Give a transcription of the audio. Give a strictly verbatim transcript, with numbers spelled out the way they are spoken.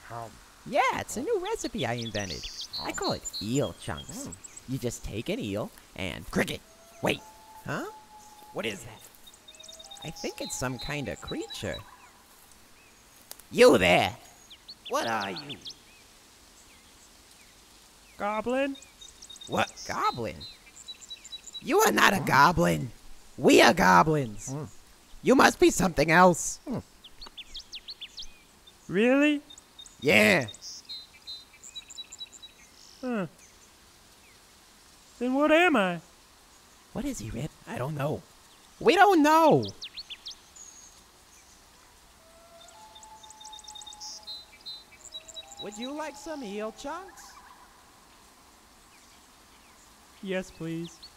Yeah, it's a new recipe I invented. I call it Eel Chunks. You just take an eel and... Cricket! Wait! Huh? What is that? I think it's some kind of creature. You there! What are you? Goblin? What goblin? You are not a goblin. We are goblins. You must be something else. Really? Yeah. Huh. Then what am I? What is he, Rip? I don't know. We don't know. Would you like some eel chunks? Yes, please.